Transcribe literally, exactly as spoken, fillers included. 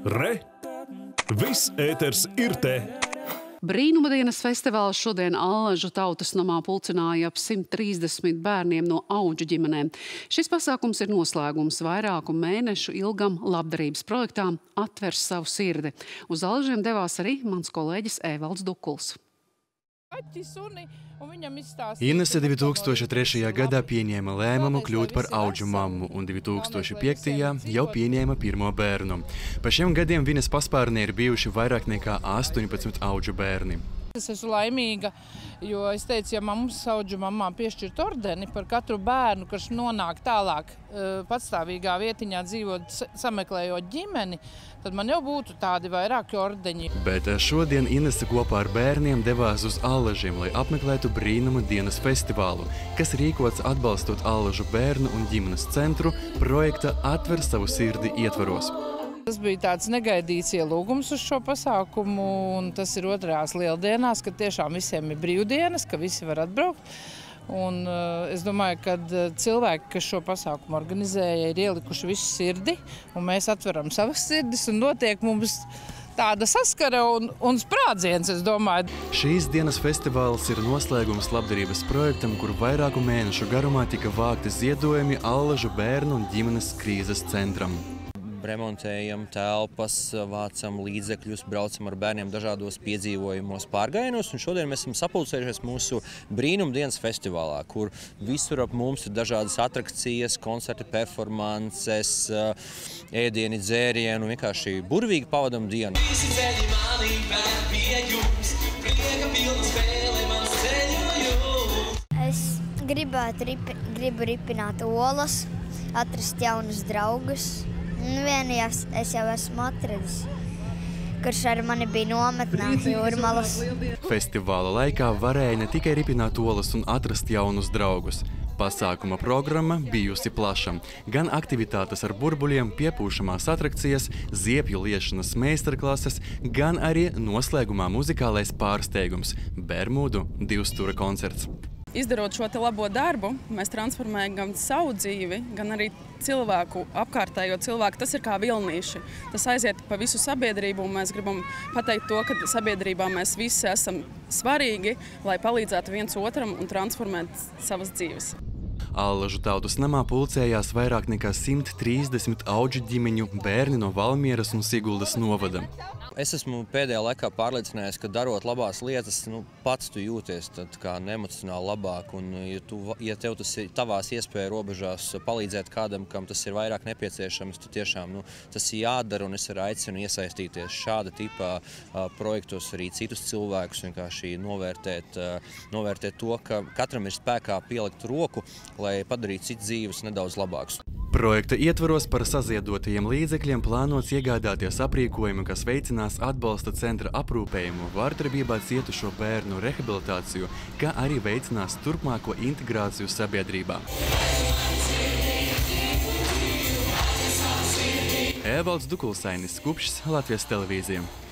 Re! Viss ēters ir te! Brīnuma dienas festivāls šodien Allažu tautas namā pulcināja ap simt trīsdesmit bērniem no Audžu ģimenēm. Šis pasākums ir noslēgums vairāku mēnešu ilgam labdarības projektām Atver savu sirdi. Uz Allažiem devās arī mans kolēģis Evalds Dukuls. Inese divi tūkstoši trešajā gadā pieņēma lēmumu kļūt par Audžu mammu, un divi tūkstoši piektajā jau pieņēma pirmo bērnu. Pa šiem gadiem viņas paspārnē ir bijuši vairāk nekā astoņpadsmit Audžu bērni. Es esmu laimīga, jo es teicu, ja mums Audžu mammām piešķirt ordeni par katru bērnu, kas nonāk tālāk patstāvīgā vietiņā dzīvot, sameklējot ģimeni, tad man jau būtu tādi vairāki ordeņi. Bet šodien Inese kopā ar bērniem devās uz Allažiem, lai apmeklētu Brīnuma dienas festivālu, kas rīkots atbalstot Allažu bērnu un ģimenes centru projekta Atver savu sirdi ietvaros. Tas bija tāds negaidīts ielūgums uz šo pasākumu, un tas ir otrās lieldienās, kad tiešām visiem ir brīvdienas, ka visi var atbraukt. Un uh, es domāju, ka cilvēki, kas šo pasākumu organizēja, ir ielikuši visu sirdi, un mēs atveram savas sirdis, un notiek mums tāda saskara un, un sprādziens, es domāju. Šīs dienas festivāls ir noslēgums labdarības projektam, kur vairāku mēnešu garumā tika vākti ziedojumi Allažu bērnu un ģimenes krīzes centram. Remontējam telpas, vācam līdzekļus, braucam ar bērniem dažādos piedzīvojumos, pārgājienos, un šodien mēs esam sapulcējušies mūsu Brīnuma dienas festivālā, kur visur ap mums ir dažādas atrakcijas, koncerti, performances, ēdieni, dzērieni, un vienkārši burvīgi pavadam dienu. Es gribētu ripi, gribu ripināt olas, atrast jaunus draugus. Vienu es jau esmu atradis, kurš ar mani bija nometnā Jūrmalas. Festivāla laikā varēja ne tikai ripināt olas un atrast jaunus draugus. Pasākuma programma bijusi plaša. Gan aktivitātes ar burbuļiem, piepūšamās atrakcijas, ziepju liešanas meistarklases, gan arī noslēgumā muzikālais pārsteigums – Bermudu divstūra koncerts. Izdarot šo te labo darbu, mēs transformējam gan savu dzīvi, gan arī cilvēku, apkārtējo cilvēku. Tas ir kā vilnīši. Tas aiziet pa visu sabiedrību, un mēs gribam pateikt to, ka sabiedrībā mēs visi esam svarīgi, lai palīdzētu viens otram un transformēt savas dzīves. Allažu tautas namā pulcējās vairāk nekā simt trīsdesmit Audžu ģimeņu bērni no Valmieras un Siguldas novada. Es esmu pēdējā laikā pārliecinājies, ka darot labās lietas, nu, pats tu jūties tad kā neemocionāli labāk, un ja, tu, ja tev tas ir tavās iespēja robežās palīdzēt kādam, kam tas ir vairāk nepieciešams, tu tiešām, nu, tas ir jādara, un es arī aicinu iesaistīties šāda tipā a, projektos arī citus cilvēkus, vienkārši novērtēt, a, novērtēt to, ka katram ir spēkā pielikt roku, lai padarītu citu dzīves nedaudz labākus. Projekta ietvaros par saziedotajiem līdzekļiem plānots iegādāties aprīkojumu, kas veicinās atbalsta centra aprūpējumu, vardarbībā cietušo bērnu rehabilitāciju, kā arī veicinās turpmāko integrāciju sabiedrībā. Evalds Dukuls, Skupšs, Latvijas televīzija.